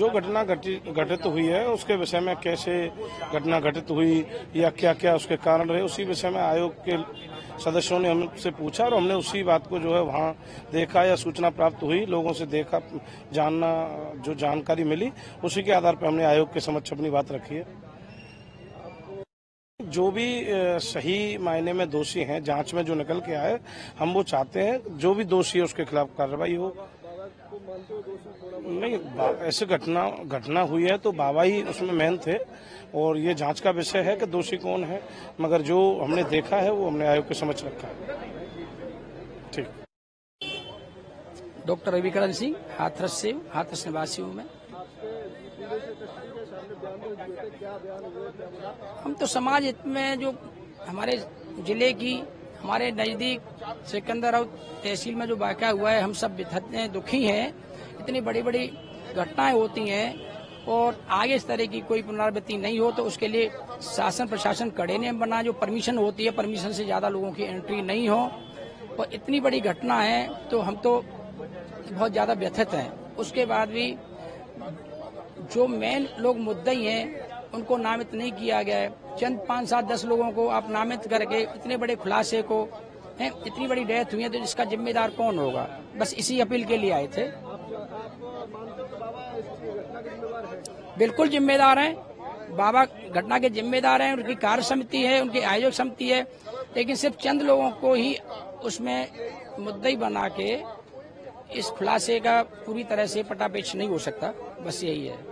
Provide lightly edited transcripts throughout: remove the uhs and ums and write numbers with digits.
जो घटना घटित हुई है उसके विषय में, कैसे घटना घटित हुई या क्या क्या उसके कारण रहे, उसी विषय में आयोग के सदस्यों ने हमसे पूछा और हमने उसी बात को जो है वहाँ देखा या सूचना प्राप्त हुई, लोगों से देखा, जानना, जो जानकारी मिली उसी के आधार पर हमने आयोग के समक्ष अपनी बात रखी है। जो भी सही मायने में दोषी हैं, जांच में जो निकल के आए, हम वो चाहते हैं जो भी दोषी है उसके खिलाफ कार्रवाई हो। नहीं, ऐसे घटना हुई है तो बाबा ही उसमें मेन थे और ये जांच का विषय है कि दोषी कौन है, मगर जो हमने देखा है वो हमने आयोग के समक्ष रखा है। ठीक। डॉक्टर रविकरण सिंह, हाथरस से, हाथरस निवासी हूँ मैं। हम तो समाज हित में जो हमारे जिले की, हमारे नजदीक सिकंदर और तहसील में जो वाक़या हुआ है, हम सब बेहद दुखी हैं। इतनी बड़ी बड़ी घटनाएं होती हैं और आगे इस तरह की कोई पुनरावृत्ति नहीं हो तो उसके लिए शासन प्रशासन कड़े नियम बना, जो परमिशन होती है परमिशन से ज्यादा लोगों की एंट्री नहीं हो। और इतनी बड़ी घटना है तो हम तो बहुत ज्यादा व्यथित हैं। उसके बाद भी जो मेन लोग मुद्दई हैं उनको नामित नहीं किया गया है। चंद 5, 7, 10 लोगों को आप नामित करके इतने बड़े खुलासे को हैं, इतनी बड़ी डेथ हुई है तो इसका जिम्मेदार कौन होगा? बस इसी अपील के लिए आए थे। बिल्कुल जिम्मेदार हैं, बाबा घटना के जिम्मेदार हैं, उनकी कार्य समिति है, उनकी आयोजक समिति है, लेकिन सिर्फ चंद लोगों को ही उसमें मुद्दई बना के इस खुलासे का पूरी तरह से पटापेच नहीं हो सकता। बस यही है।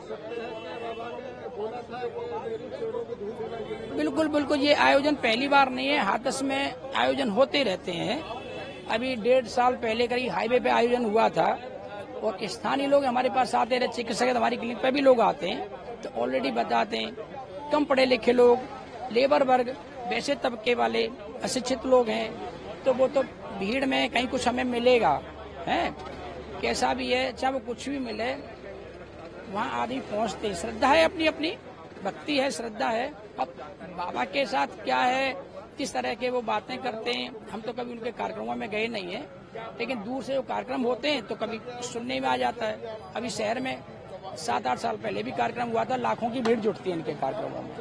बिल्कुल बिल्कुल, ये आयोजन पहली बार नहीं है, हाथरस में आयोजन होते रहते हैं। अभी 1.5 साल पहले करीब हाईवे पे आयोजन हुआ था और स्थानीय लोग हमारे पास आते रहे, चिकित्सक हमारी क्लिनिक पे भी लोग आते हैं तो ऑलरेडी बताते हैं। कम पढ़े लिखे लोग, लेबर वर्ग, वैसे तबके वाले, अशिक्षित लोग हैं तो वो तो भीड़ में कहीं कुछ हमें मिलेगा है, कैसा भी है, चाहे वो कुछ भी मिले, वहाँ आदमी पहुँचते। श्रद्धा है, अपनी अपनी भक्ति है, श्रद्धा है। अब बाबा के साथ क्या है, किस तरह के वो बातें करते हैं, हम तो कभी उनके कार्यक्रमों में गए नहीं है, लेकिन दूर से जो कार्यक्रम होते हैं तो कभी सुनने में आ जाता है। अभी शहर में 7-8 साल पहले भी कार्यक्रम हुआ था, लाखों की भीड़ जुटती है इनके कार्यक्रमों में।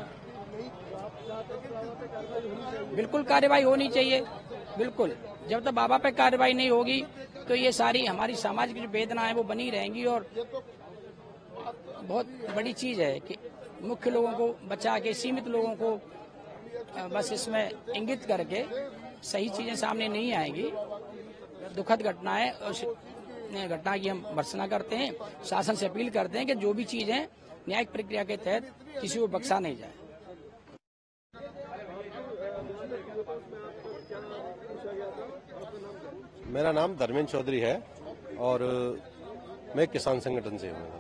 बिल्कुल कार्रवाई होनी चाहिए, बिल्कुल। जब तक बाबा पे कार्रवाई नहीं होगी तो ये सारी हमारी सामाजिक जो वेदना है वो बनी रहेंगी। और बहुत बड़ी चीज है कि मुख्य लोगों को बचा के सीमित लोगों को बस इसमें इंगित करके सही चीजें सामने नहीं आएंगी। दुखद घटना है, उस घटना की हम भर्त्सना करते हैं, शासन से अपील करते हैं कि जो भी चीज है न्यायिक प्रक्रिया के तहत किसी को बख्शा नहीं जाए। मेरा नाम धर्मेंद्र चौधरी है और मैं किसान संगठन से हूँ।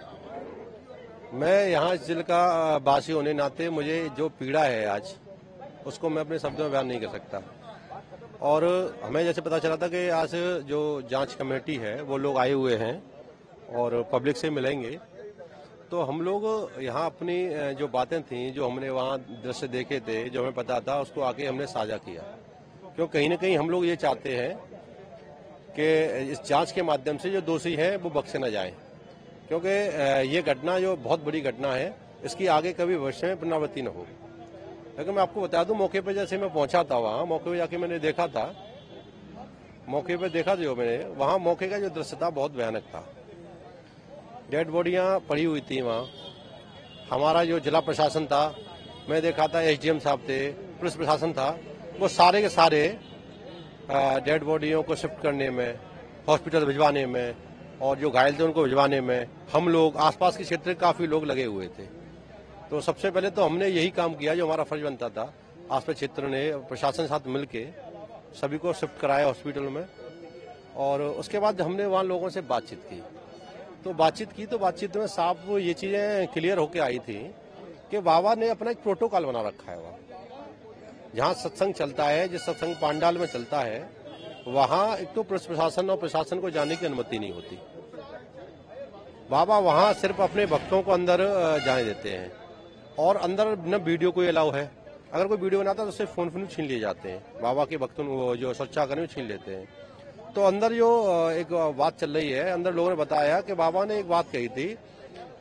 मैं यहाँ जिले का वासी होने नाते मुझे जो पीड़ा है आज, उसको मैं अपने शब्दों में बयान नहीं कर सकता। और हमें जैसे पता चला था कि आज जो जांच कमेटी है वो लोग आए हुए हैं और पब्लिक से मिलेंगे, तो हम लोग यहाँ अपनी जो बातें थी, जो हमने वहाँ दृश्य देखे थे, जो हमें पता था, उसको आके हमने साझा किया। क्यों कहीं न कहीं हम लोग ये चाहते हैं कि इस जांच के माध्यम से जो दोषी हैं वो बख्शे न जाएं, क्योंकि ये घटना जो बहुत बड़ी घटना है, इसकी आगे कभी भविष्य में पुनरावृत्ति न हो। लेकिन मैं आपको बता दूं, मौके पे जैसे मैं पहुंचा था, वहाँ मौके पे जाके मैंने देखा था, मौके पे देखा जो मैंने वहाँ मौके का जो दृश्य था बहुत भयानक था। डेड बॉडियाँ पड़ी हुई थी वहाँ। हमारा जो जिला प्रशासन था, मैं देखा था SDM साहब थे, पुलिस प्रशासन था, वो सारे के सारे डेड बॉडियों को शिफ्ट करने में, हॉस्पिटल भिजवाने में और जो घायल थे उनको भिजवाने में हम लोग, आसपास के क्षेत्र के काफी लोग लगे हुए थे। तो सबसे पहले तो हमने यही काम किया जो हमारा फर्ज बनता था। आसपास क्षेत्र ने प्रशासन के साथ मिलके सभी को शिफ्ट कराया हॉस्पिटल में। और उसके बाद हमने वहाँ लोगों से बातचीत की, तो बातचीत में साफ ये चीजें क्लियर होके आई थी कि बाबा ने अपना एक प्रोटोकॉल बना रखा है। वहाँ जहाँ सत्संग चलता है, जिस सत्संग पांडाल में चलता है, वहाँ एक तो पुलिस प्रशासन और प्रशासन को जाने की अनुमति नहीं होती। बाबा वहाँ सिर्फ अपने भक्तों को अंदर जाने देते हैं और अंदर न वीडियो कोई अलाउ है। अगर कोई वीडियो बनाता है तो उससे फोन छीन लिए जाते हैं। बाबा के भक्तों जो सुरक्षाकर्मी छीन लेते हैं। तो अंदर जो एक बात चल रही है, अंदर लोगों ने बताया कि बाबा ने एक बात कही थी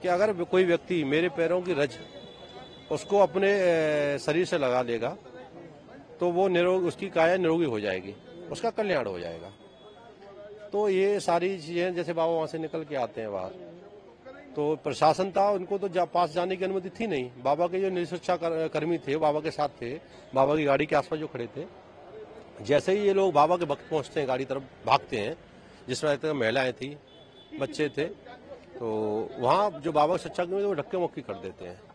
कि अगर कोई व्यक्ति मेरे पैरों की रज उसको अपने शरीर से लगा देगा तो वो निरोग, उसकी काया निरोगी हो जाएगी, उसका कल्याण हो जाएगा। तो ये सारी चीजें, जैसे बाबा वहां से निकल के आते हैं बाहर, तो प्रशासन था, उनको तो पास जाने की अनुमति थी नहीं। बाबा के जो निरीक्षण कर्मी थे बाबा के साथ थे, बाबा की गाड़ी के आसपास जो खड़े थे, जैसे ही ये लोग बाबा के भक्त पहुंचते हैं गाड़ी तरफ भागते हैं, जिसमें महिलाएं थी, बच्चे थे, तो वहां जो बाबा के सच्चा कर्मी थे वो धक्के मुक्की कर देते हैं।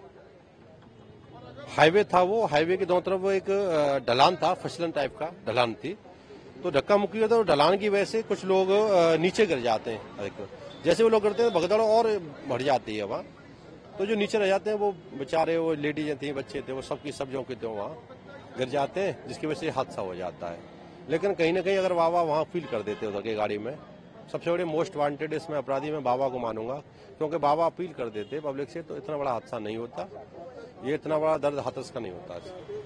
हाईवे था, वो हाईवे के दोनों तरफ एक ढलान था, फिसलन टाइप का ढलान थी, तो धक्का मुक्की होता है। ढलान की वजह से कुछ लोग नीचे गिर जाते हैं। जैसे वो लोग करते हैं भगदड़ और बढ़ जाती है वहाँ, तो जो नीचे रह जाते हैं वो बेचारे, वो लेडीज थी, बच्चे थे, वो सबकी सब जो के थे वहाँ गिर जाते हैं, जिसकी वजह से हादसा हो जाता है। लेकिन कहीं ना कहीं अगर बाबा वहाँ फील कर देते उधर की गाड़ी में, सबसे बड़े मोस्ट वांटेड इसमें अपराधी मैं बाबा को मानूंगा, क्योंकि बाबा अपील कर देते पब्लिक से, तो इतना बड़ा हादसा नहीं होता, ये इतना बड़ा दर्द हादसा का नहीं होता।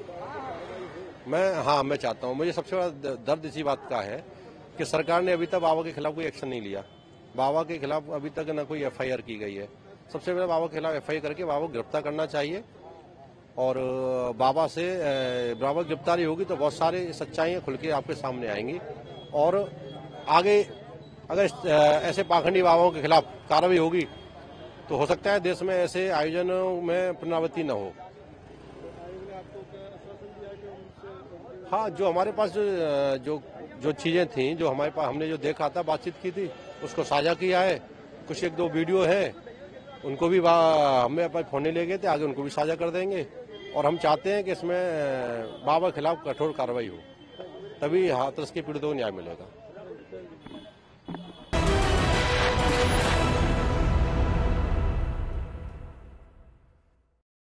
मैं चाहता हूँ, मुझे सबसे बड़ा दर्द इसी बात का है कि सरकार ने अभी तक बाबा के खिलाफ कोई एक्शन नहीं लिया। बाबा के खिलाफ अभी तक न कोई FIR की गई है। सबसे पहले बाबा के खिलाफ FIR करके बाबा को गिरफ्तार करना चाहिए, और बाबा से बाबा गिरफ्तारी होगी तो बहुत सारे सच्चाइयाँ खुल के आपके सामने आएंगी, और आगे अगर ऐसे पाखंडी बाबाओं के खिलाफ कार्रवाई होगी तो हो सकता है देश में ऐसे आयोजनों में पुनरावृत्ति न हो। हाँ, जो हमारे पास जो चीजें थी, जो हमारे पास हमने जो देखा था, बातचीत की थी, उसको साझा किया है। कुछ 1-2 वीडियो है, उनको भी हमें अपने फोन ले गए थे, आगे उनको भी साझा कर देंगे। और हम चाहते हैं कि इसमें बाबा के खिलाफ कठोर कार्रवाई हो, तभी हाथरस के पीड़ितों को न्याय मिलेगा।